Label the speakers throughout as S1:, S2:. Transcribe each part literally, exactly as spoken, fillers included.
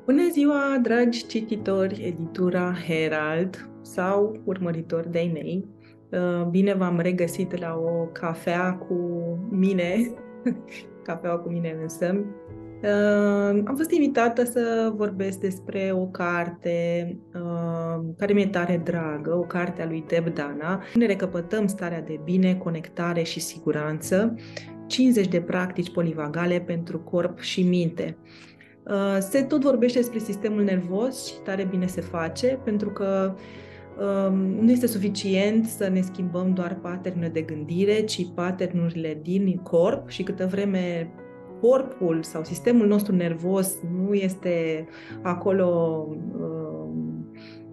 S1: Bună ziua, dragi cititori, editura Herald sau urmăritori de-ai mei. Bine v-am regăsit la o cafea cu mine, cafeaua cu mine însă. Am fost invitată să vorbesc despre o carte care mi-e tare dragă, o carte a lui Deb Dana. Ne recăpătăm starea de bine, conectare și siguranță, cincizeci de practici polivagale pentru corp și minte. Se tot vorbește despre sistemul nervos și tare bine se face, pentru că um, nu este suficient să ne schimbăm doar pattern de gândire, ci pattern-urile din corp și câtă vreme corpul sau sistemul nostru nervos nu este acolo um,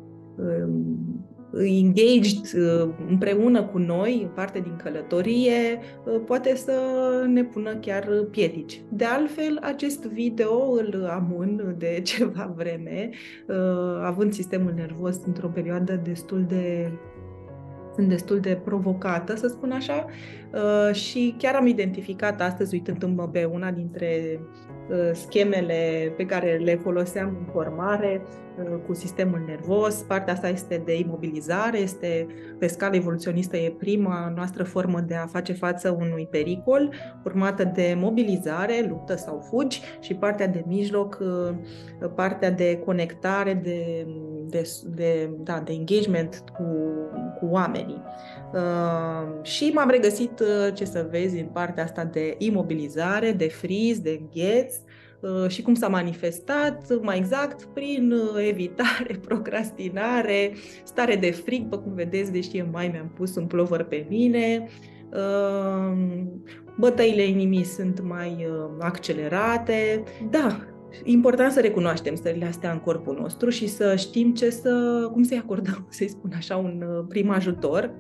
S1: um, engaged împreună cu noi, parte din călătorie, poate să ne pună chiar piedici. De altfel, acest video îl amân de ceva vreme, având sistemul nervos într-o perioadă destul de sunt destul de provocată, să spun așa, și chiar am identificat astăzi, uitându-mă pe una dintre schemele pe care le foloseam în formare cu sistemul nervos. Partea asta este de imobilizare, este pe scală evoluționistă, e prima noastră formă de a face față unui pericol, urmată de mobilizare, luptă sau fugi, și partea de mijloc, partea de conectare, de, de, de, da, de engagement cu, cu oamenii. Uh, și m-am regăsit, uh, ce să vezi, în partea asta de imobilizare, de freeze, de îngheț, uh, și cum s-a manifestat, mai exact, prin uh, evitare, procrastinare, stare de frig, pe cum vedeți, deși în mai mi-am pus un plover pe mine, uh, bătăile inimii sunt mai uh, accelerate. Da, important să recunoaștem stările astea în corpul nostru și să știm ce să, cum să-i acordăm, să-i spun așa, un uh, prim ajutor.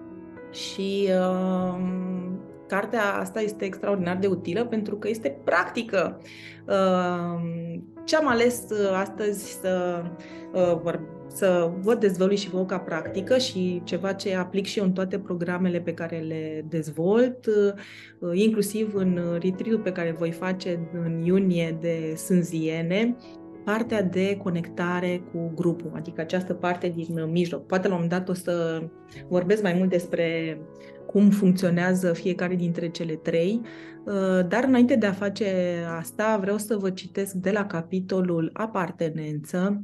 S1: Și uh, cartea asta este extraordinar de utilă pentru că este practică. Uh, ce am ales astăzi să, uh, să vă dezvălui și vă ca practică și ceva ce aplic și eu în toate programele pe care le dezvolt, uh, inclusiv în retreat-ul pe care voi face în iunie de sânziene, partea de conectare cu grupul, adică această parte din mijloc. Poate la un moment dat o să vorbesc mai mult despre cum funcționează fiecare dintre cele trei, dar înainte de a face asta vreau să vă citesc de la capitolul Apartenență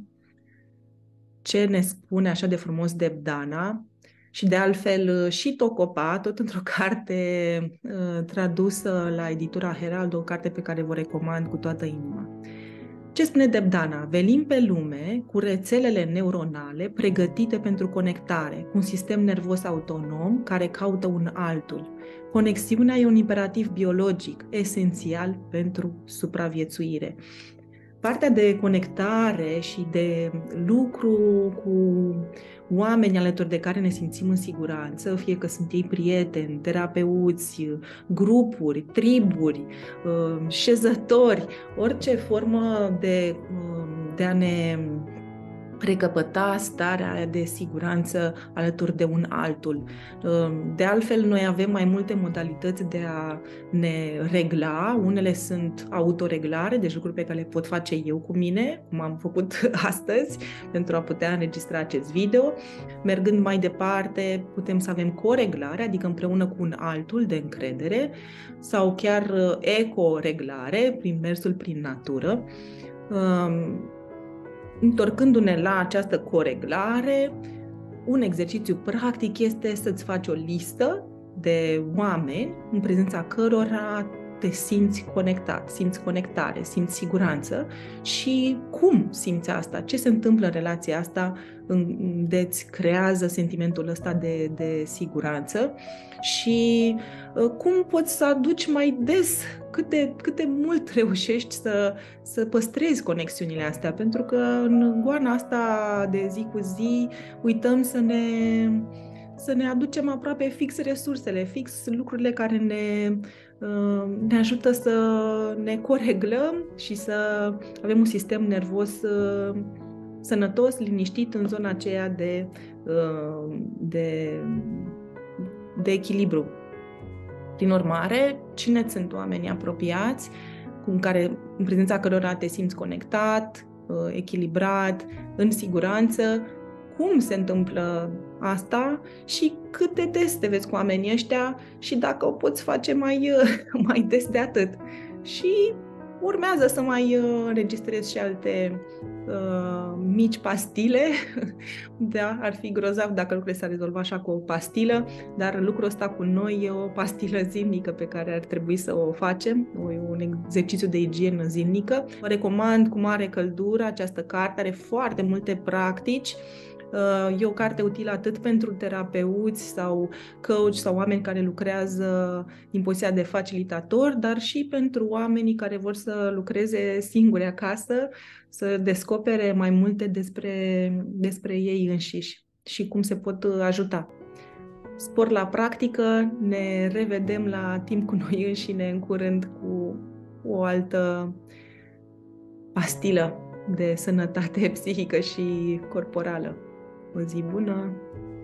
S1: ce ne spune așa de frumos Deb Dana, și de altfel și Tocopa, tot într-o carte uh, tradusă la editura Herald, o carte pe care vă recomand cu toată inima. Ce spune Deb Dana? Venim pe lume cu rețelele neuronale pregătite pentru conectare, cu un sistem nervos autonom care caută un altul. Conexiunea e un imperativ biologic, esențial pentru supraviețuire. Partea de conectare și de lucru cu oameni alături de care ne simțim în siguranță, fie că sunt ei prieteni, terapeuți, grupuri, triburi, șezători, orice formă de, de a ne recăpăta starea de siguranță alături de un altul. De altfel, noi avem mai multe modalități de a ne regla. Unele sunt autoreglare, deci lucruri pe care le pot face eu cu mine, cum am făcut astăzi, pentru a putea înregistra acest video. Mergând mai departe, putem să avem coreglare, adică împreună cu un altul de încredere, sau chiar ecoreglare, prin mersul prin natură. Întorcându-ne la această coreglare, un exercițiu practic este să-ți faci o listă de oameni în prezența cărora te simți conectat, simți conectare, simți siguranță și cum simți asta, ce se întâmplă în relația asta unde îți creează sentimentul ăsta de, de siguranță și uh, cum poți să aduci mai des, cât de, cât de mult reușești să, să păstrezi conexiunile astea, pentru că în goana asta de zi cu zi uităm să ne, să ne aducem aproape fix resursele, fix lucrurile care ne ne ajută să ne coreglăm și să avem un sistem nervos sănătos, liniștit în zona aceea de, de, de echilibru. Prin urmare, cine sunt oamenii apropiați, cu care, în prezența cărora te simți conectat, echilibrat, în siguranță. Cum se întâmplă asta și câte teste vezi cu oamenii ăștia și dacă o poți face mai, mai des de atât. Și urmează să mai înregistrez și alte uh, mici pastile. Da, ar fi grozav dacă lucrurile s-ar rezolva așa cu o pastilă, dar lucrul ăsta cu noi e o pastilă zilnică pe care ar trebui să o facem, un exercițiu de igienă zilnică. Vă recomand cu mare căldură această carte, are foarte multe practici. E o carte utilă atât pentru terapeuți sau coach sau oameni care lucrează din poziția de facilitator, dar și pentru oamenii care vor să lucreze singuri acasă, să descopere mai multe despre, despre ei înșiși și cum se pot ajuta. Spor la practică, ne revedem la timp cu noi înșine în curând cu o altă pastilă de sănătate psihică și corporală. O zi bună!